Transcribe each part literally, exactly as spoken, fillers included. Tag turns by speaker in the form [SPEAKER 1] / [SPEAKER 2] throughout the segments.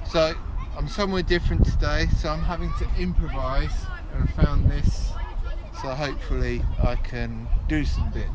[SPEAKER 1] So I'm somewhere different today, so I'm having to improvise, and I found this, so hopefully I can do some bits.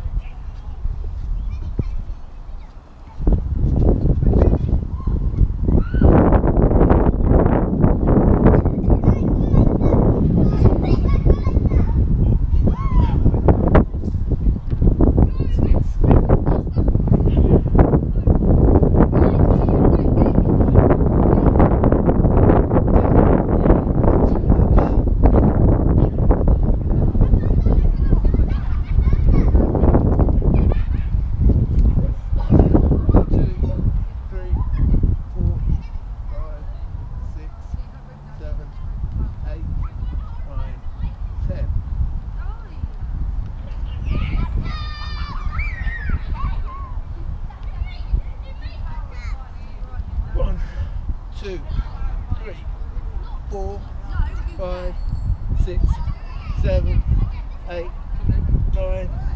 [SPEAKER 1] One, two, three, four, five, six, seven, eight, nine,